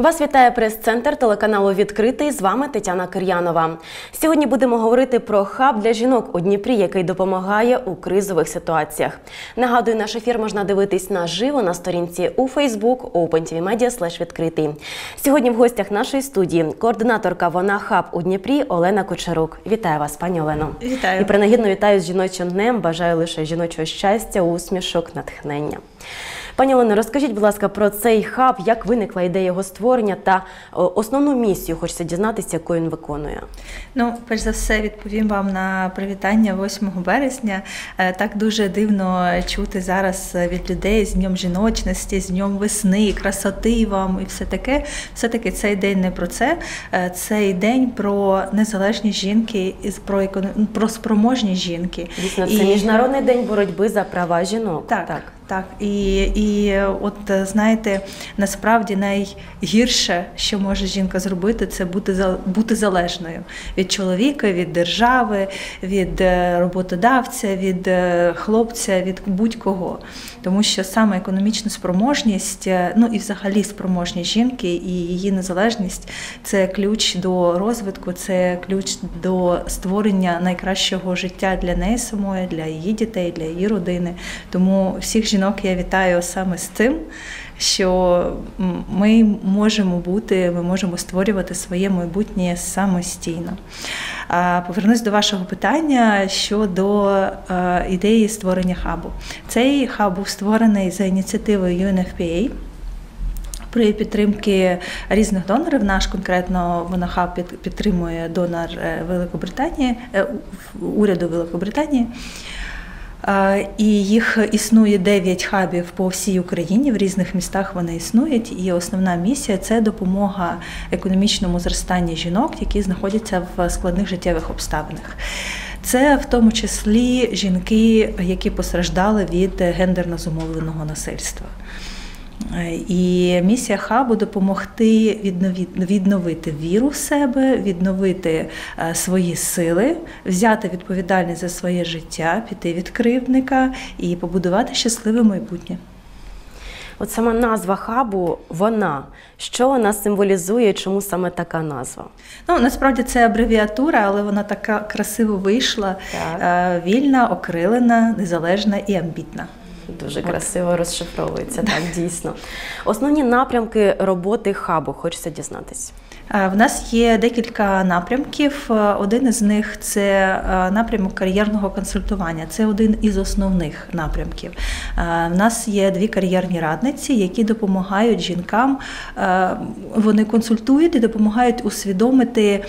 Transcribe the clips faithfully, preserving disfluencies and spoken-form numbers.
Вас вітає прес-центр телеканалу «Відкритий». З вами Тетяна Кир'янова. Сьогодні будемо говорити про хаб для жінок у Дніпрі, який допомагає у кризових ситуаціях. Нагадую, наш ефір можна дивитись наживо на сторінці у Facebook OpenTVMedia слеш відкритий. Сьогодні в гостях нашої студії координаторка «Вона хаб» у Дніпрі Олена Кучерук. Вітаю вас, пані Олено. Вітаю. І принагідно вітаю з жіночим днем. Бажаю лише жіночого щастя, усмішок, натхнення. Пані Олено, розкажіть, будь ласка, про цей хаб, як виникла ідея його створення та основну місію, хочеться дізнатися, яку він виконує. Ну, перш за все, відповім вам на привітання восьмого березня. Так дуже дивно чути зараз від людей з Днем жіночності, з Днем весни, красоти вам і все таке. Все-таки цей день не про це. Цей день про незалежні жінки, про, про спроможні жінки. Дійсно, це і... Міжнародний день боротьби за права жінок. Так, так. Так, і, і от, знаєте, насправді найгірше, що може жінка зробити, це бути, бути залежною від чоловіка, від держави, від роботодавця, від хлопця, від будь-кого. Тому що саме економічна спроможність, ну і взагалі спроможність жінки і її незалежність – це ключ до розвитку, це ключ до створення найкращого життя для неї самої, для її дітей, для її родини. Тому всіх жінок я вітаю саме з цим, що ми можемо бути, ми можемо створювати своє майбутнє самостійно. Повернусь до вашого питання щодо ідеї створення хабу. Цей хаб був створений за ініціативою ю ен еф пі ей. При підтримці різних донорів, наш конкретно «Вона хаб» підтримує донор Великобританії, уряду Великобританії. І їх існує дев'ять хабів по всій Україні, в різних містах вони існують. І основна місія – це допомога економічному зростанню жінок, які знаходяться в складних життєвих обставинах. Це в тому числі жінки, які постраждали від гендерно зумовленого насильства. І місія хабу – допомогти відновити віру в себе, відновити свої сили, взяти відповідальність за своє життя, піти від кривдника і побудувати щасливе майбутнє. От сама назва хабу «Вона». Що вона символізує, чому саме така назва? Ну, насправді це абревіатура, але вона така красиво вийшла, так. Вільна, окрилена, незалежна і амбітна. Дуже красиво розшифровується, так, дійсно. Основні напрямки роботи хабу, хочеться дізнатися. В нас є декілька напрямків. Один із них – це напрямок кар'єрного консультування. Це один із основних напрямків. В нас є дві кар'єрні радниці, які допомагають жінкам. Вони консультують і допомагають усвідомити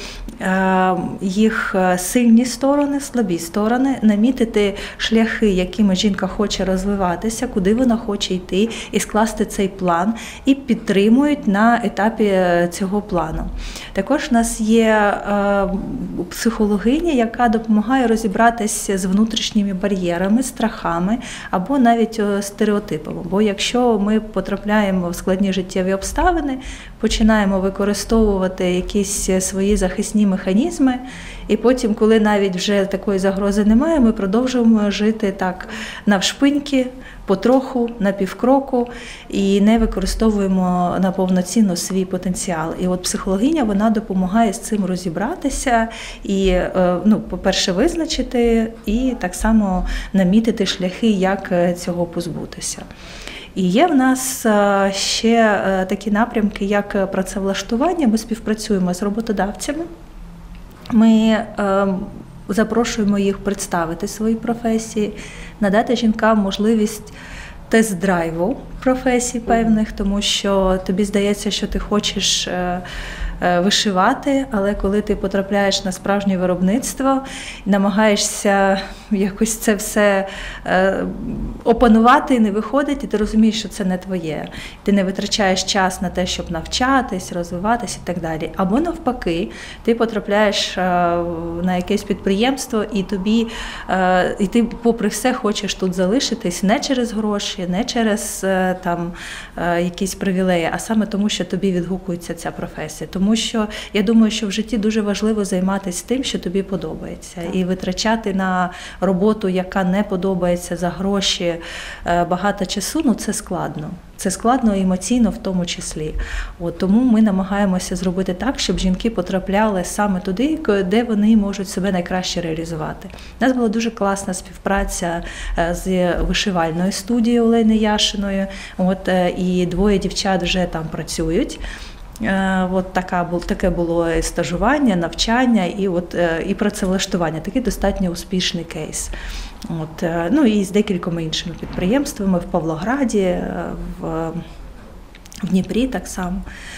їх сильні сторони, слабі сторони, намітити шляхи, якими жінка хоче розвиватися, куди вона хоче йти, і скласти цей план, і підтримують на етапі цього плану. Також у нас є е, психологиня, яка допомагає розібратися з внутрішніми бар'єрами, страхами або навіть стереотипами. Бо якщо ми потрапляємо в складні життєві обставини, починаємо використовувати якісь свої захисні механізми, і потім, коли навіть вже такої загрози немає, ми продовжуємо жити так навшпиньки, потроху, на півкроку, і не використовуємо на повноцінно свій потенціал. І от психологиня, вона допомагає з цим розібратися і, ну, по-перше, визначити, і так само намітити шляхи, як цього позбутися. І є в нас ще такі напрямки, як працевлаштування. Ми співпрацюємо з роботодавцями. Ми запрошуємо їх представити свої професії, надати жінкам можливість тест-драйву професій певних, тому що тобі здається, що ти хочеш вишивати, але коли ти потрапляєш на справжнє виробництво, намагаєшся якось це все опанувати, і не виходить, і ти розумієш, що це не твоє. Ти не витрачаєш час на те, щоб навчатись, розвиватись і так далі. Або навпаки, ти потрапляєш на якесь підприємство, і тобі, і ти попри все хочеш тут залишитись не через гроші, не через там якісь привілеї, а саме тому, що тобі відгукується ця професія. Тому Тому що я думаю, що в житті дуже важливо займатися тим, що тобі подобається. І витрачати на роботу, яка не подобається, за гроші багато часу, ну це складно. Це складно емоційно в тому числі. От, тому ми намагаємося зробити так, щоб жінки потрапляли саме туди, де вони можуть себе найкраще реалізувати. У нас була дуже класна співпраця з вишивальною студією Олени Яшиною. От, і двоє дівчат вже там працюють. От така, таке було і стажування, навчання і, от, і працевлаштування. Такий достатньо успішний кейс. От, ну і з декількома іншими підприємствами в Павлограді, в, в Дніпрі так само.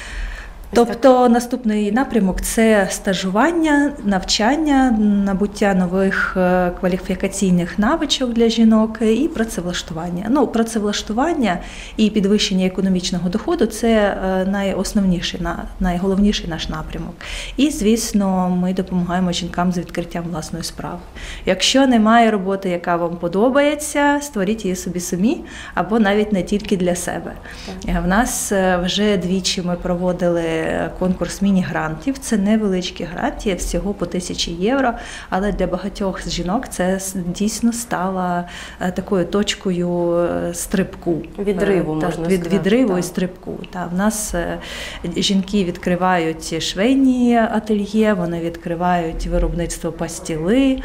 Тобто наступний напрямок – це стажування, навчання, набуття нових кваліфікаційних навичок для жінок і працевлаштування. Ну, працевлаштування і підвищення економічного доходу – це найосновніший, найголовніший наш напрямок. І, звісно, ми допомагаємо жінкам з відкриттям власної справи. Якщо немає роботи, яка вам подобається, створіть її собі самі, або навіть не тільки для себе. В нас вже двічі ми проводили конкурс міні-грантів. Це невеличкі гранти, всього по тисячі євро, але для багатьох жінок це дійсно стало такою точкою стрибку. Відриву, Та, можна від, сказати. Відриву так. і стрибку. Та, в нас жінки відкривають швейні ательє, вони відкривають виробництво пастіли,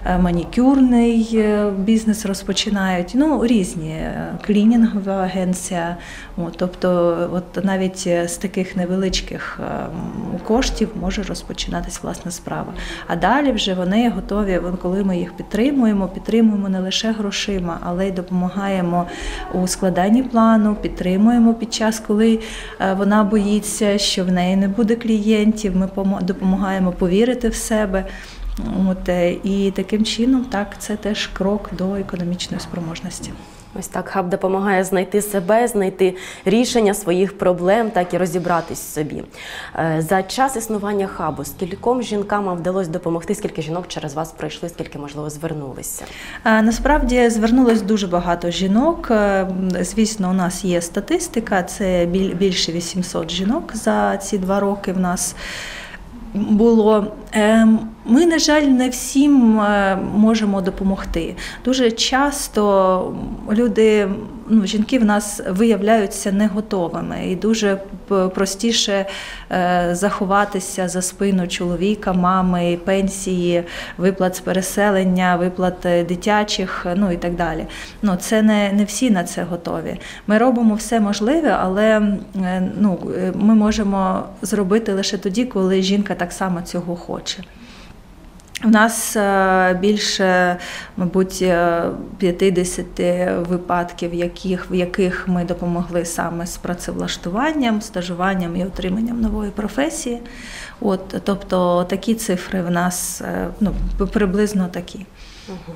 манікюрний бізнес розпочинають, ну, різні, клінінгова агенція. От, тобто от навіть з таких невеличких коштів може розпочинатись власна справа. А далі вже вони готові, коли ми їх підтримуємо, підтримуємо не лише грошима, але й допомагаємо у складанні плану, підтримуємо під час, коли вона боїться, що в неї не буде клієнтів, ми допомагаємо повірити в себе. От, і таким чином, так, це теж крок до економічної спроможності. Ось так хаб допомагає знайти себе, знайти рішення своїх проблем, так і розібратись в собі. За час існування хабу скільком жінкам вам вдалося допомогти, скільки жінок через вас пройшли, скільки, можливо, звернулися? Насправді звернулось дуже багато жінок. Звісно, у нас є статистика, це більше вісімсот жінок за ці два роки в нас було. Ми, на жаль, не всім можемо допомогти. Дуже часто люди, ну, жінки в нас виявляються не готовими і дуже простіше заховатися за спину чоловіка, мами, пенсії, виплат з переселення, виплат дитячих, ну і так далі. Ну, це не, не всі на це готові. Ми робимо все можливе, але ну, ми можемо зробити лише тоді, коли жінка так само цього хоче. У нас більше, мабуть, п'ятдесят випадків, яких, в яких ми допомогли саме з працевлаштуванням, стажуванням і отриманням нової професії. От, тобто такі цифри в нас, ну, приблизно такі. Угу.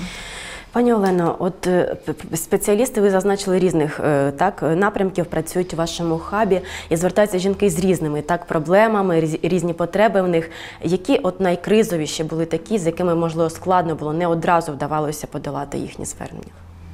Пані Олено, от спеціалісти, ви зазначили, різних так напрямків працюють у вашому хабі і звертаються жінки з різними так проблемами, різні потреби в них. Які от найкризовіші були такі, з якими, можливо, складно було, не одразу вдавалося подолати їхні звернення?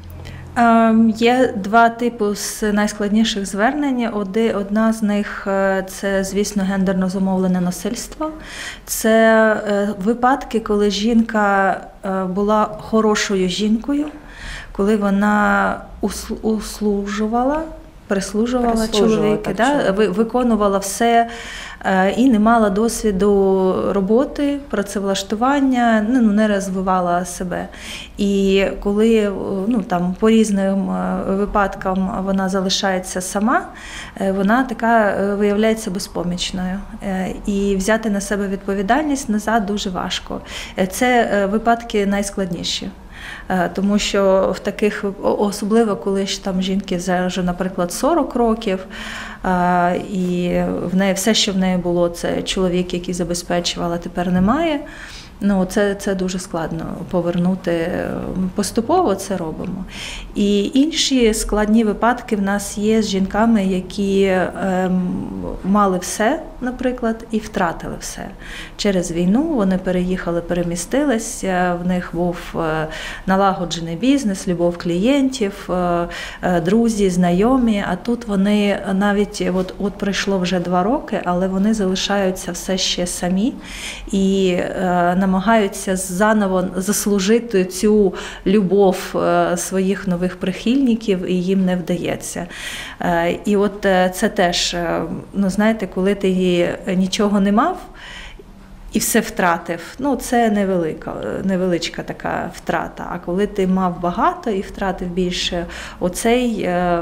Є два типи з найскладніших звернень. Одна з них – це, звісно, гендерно зумовлене насильство. Це випадки, коли жінка була хорошою жінкою, коли вона услужувала, прислужувала чоловіка, да? Виконувала все і не мала досвіду роботи, працевлаштування, ну, не розвивала себе. І коли, ну, там, по різним випадкам вона залишається сама, вона така виявляється безпомічною. І взяти на себе відповідальність назад дуже важко. Це випадки найскладніші. Тому що в таких, особливо коли ж там жінки вже, наприклад, сорок років, і в неї все, що в неї було, це чоловік, який забезпечував, а тепер немає. Ну, це, це дуже складно повернути. Поступово це робимо. І інші складні випадки в нас є з жінками, які ем, мали все, наприклад, і втратили все. Через війну вони переїхали, перемістились, в них був налагоджений бізнес, любов клієнтів, друзі, знайомі, а тут вони навіть, от, от пройшло вже два роки, але вони залишаються все ще самі і е, намагаються заново заслужити цю любов е, своїх нових прихильників, і їм не вдається. Е, і от е, це теж, е, ну знаєте, коли ти нічого не мав, і все втратив, ну це невелика, невеличка така втрата. А коли ти мав багато і втратив більше, оцей е,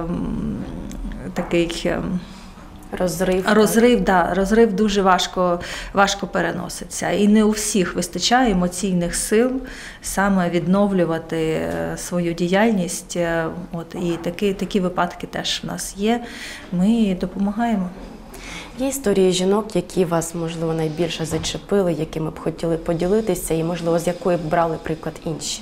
такий е, розрив, розрив, да, розрив дуже важко, важко переноситься. І не у всіх вистачає емоційних сил саме відновлювати свою діяльність. От, і такі, такі випадки теж в нас є. Ми допомагаємо. Є історії жінок, які вас, можливо, найбільше зачепили, якими б хотіли поділитися, і, можливо, з якої б брали приклад інші?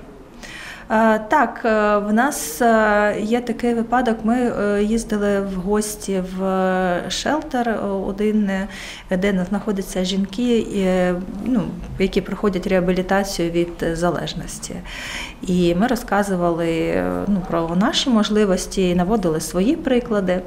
Так, в нас є такий випадок. Ми їздили в гості в шелтер один, де знаходяться жінки, ну, які проходять реабілітацію від залежності. І ми розказували, ну, про наші можливості, наводили свої приклади.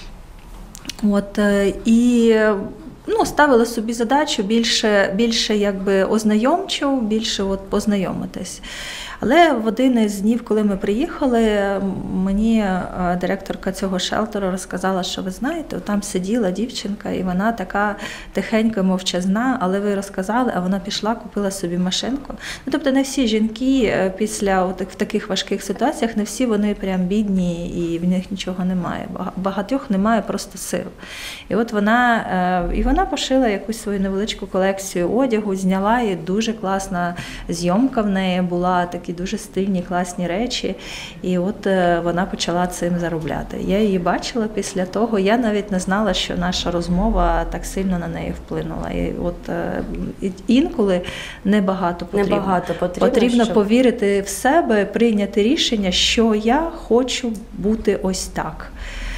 От, і ну, ставили собі задачу більше, більше якби ознайомчу, більше от познайомитись. Але в один із днів, коли ми приїхали, мені директорка цього шелтеру розказала, що ви знаєте, там сиділа дівчинка, і вона така тихенька, мовчазна, але ви розказали, а вона пішла, купила собі машинку. Ну, тобто не всі жінки після от, в таких важких ситуаціях, не всі вони прям бідні і в них нічого немає. Багатьох немає просто сил. І от вона, і вона пошила якусь свою невеличку колекцію одягу, зняла, і дуже класна зйомка в неї була, такі дуже стильні, класні речі. І от вона почала цим заробляти. Я її бачила після того, я навіть не знала, що наша розмова так сильно на неї вплинула. І от інколи небагато потрібно. Небагато потрібно, потрібно щоб... повірити в себе, прийняти рішення, що я хочу бути ось так.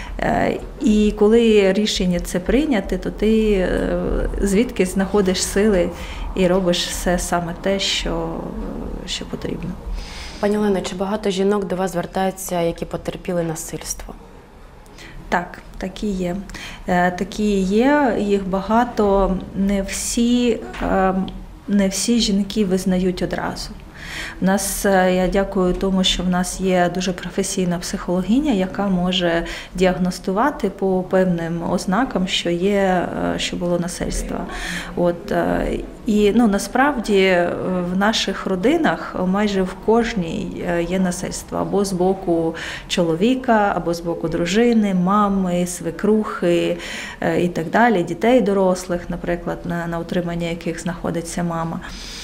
І коли рішення це прийняти, то ти звідки знаходиш сили і робиш все саме те, що, що потрібно. Пані Олено, чи багато жінок до вас звертаються, які потерпіли насильство? Так, такі є. Такі є, їх багато, не всі, не всі жінки визнають одразу. У нас, я дякую тому, що в нас є дуже професійна психологиня, яка може діагностувати по певним ознакам, що є, що було насильство. От, і ну, насправді в наших родинах майже в кожній є насильство. Або з боку чоловіка, або з боку дружини, мами, свекрухи і так далі, дітей дорослих, наприклад, на, на утримання яких знаходиться мама.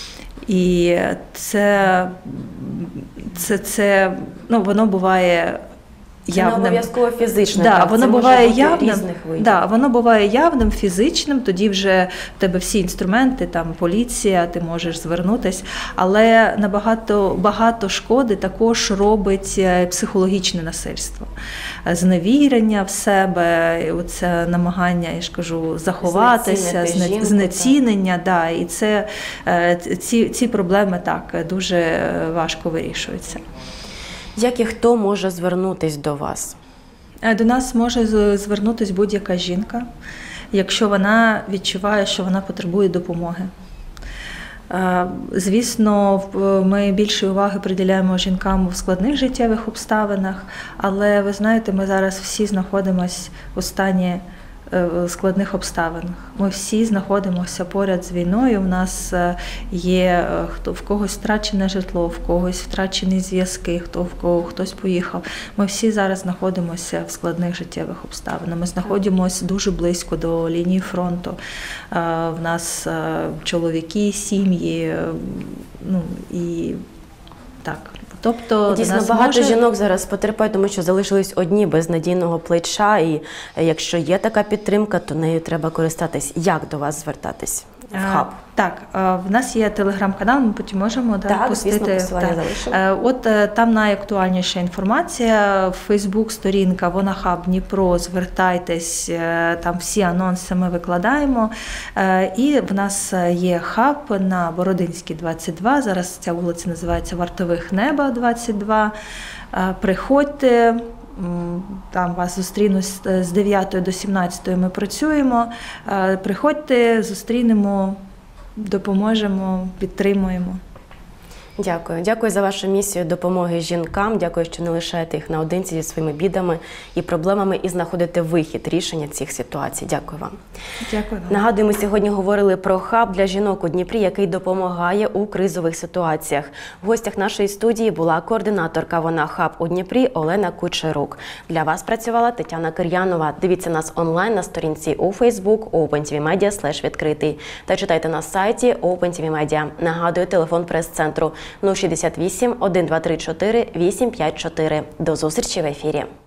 І це, це, це ну, воно буває явним. Це не обов'язково фізично, да, так, воно це буває може бути явним, різних видів. Да, воно буває явним, фізичним, тоді вже в тебе всі інструменти, там поліція, ти можеш звернутися, але набагато багато шкоди також робить психологічне насильство. Зневірення в себе, оце намагання, я ж кажу, заховатися, жінку, знецінення, да, і це, ці, ці проблеми так дуже важко вирішуються. Як і хто може звернутись до вас? До нас може звернутися будь-яка жінка, якщо вона відчуває, що вона потребує допомоги. Звісно, ми більше уваги приділяємо жінкам в складних життєвих обставинах, але ви знаєте, ми зараз всі знаходимося в стані складних обставинах. Ми всі знаходимося поряд з війною, у нас є хто в когось втрачене житло, в когось втрачені зв'язки, хто в кого хтось поїхав. Ми всі зараз знаходимося в складних життєвих обставинах. Ми знаходимося дуже близько до лінії фронту. В нас чоловіки, сім'ї, ну і так. Тобто, дійсно, нас багато може... жінок зараз потерпають, тому що залишились одні без надійного плеча, і якщо є така підтримка, то нею треба користатись. Як до вас звертатись? в хаб? Так, в нас є телеграм-канал, ми потім можемо да, так, пустити. звісно, посилання так. залишимо. От там найактуальніша інформація, Фейсбук-сторінка «Вона Хаб Дніпро», звертайтесь, там всі анонси ми викладаємо. І в нас є хаб на Бородинській, двадцять два, зараз ця вулиця називається Вартових Неба, двадцять два. Приходьте. Там вас зустрінуть з дев'ятої до сімнадцятої ми працюємо. Приходьте, зустрінемо, допоможемо, підтримуємо. Дякую. Дякую за вашу місію допомоги жінкам. Дякую, що не лишаєте їх наодинці зі своїми бідами і проблемами і знаходите вихід, рішення цих ситуацій. Дякую вам. Дякую вам. Нагадую, ми сьогодні говорили про хаб для жінок у Дніпрі, який допомагає у кризових ситуаціях. В гостях нашої студії була координаторка «Вона Хаб» у Дніпрі Олена Кучерук. Для вас працювала Тетяна Кир'янова. Дивіться нас онлайн на сторінці у Facebook OpenTVMedia слеш відкритий та читайте на сайті OpenTVMedia. Нагадую, телефон прес-центру нуль шістдесят вісім, один два три чотири, вісім п'ять чотири. До зустрічі в ефірі.